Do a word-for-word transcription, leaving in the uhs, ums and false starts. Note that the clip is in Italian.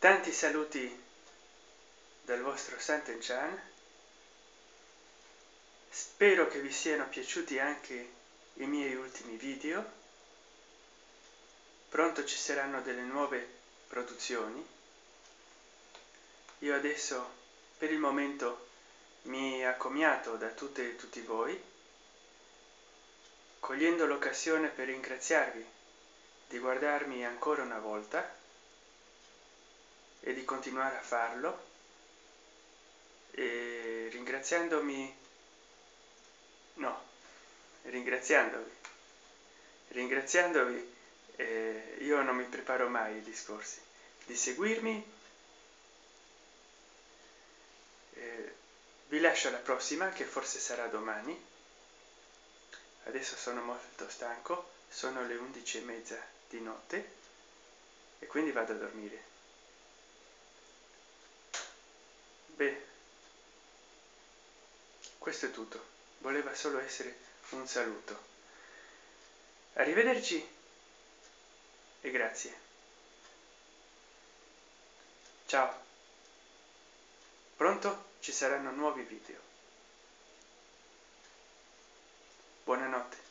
Tanti saluti dal vostro Sant'Enchan. Spero che vi siano piaciuti anche i miei ultimi video. Pronto ci saranno delle nuove produzioni. Io adesso per il momento mi accomiato da tutte e tutti voi, cogliendo l'occasione per ringraziarvi di guardarmi ancora una volta e di continuare a farlo, e ringraziandomi no ringraziandovi ringraziandovi eh, io non mi preparo mai i discorsi, di seguirmi. eh, vi lascio alla prossima, che forse sarà domani. Adesso sono molto stanco, sono le undici e mezza di notte e quindi vado a dormire. Beh, questo è tutto, voleva solo essere un saluto. Arrivederci e grazie. Ciao. Pronto? Ci saranno nuovi video. Buonanotte.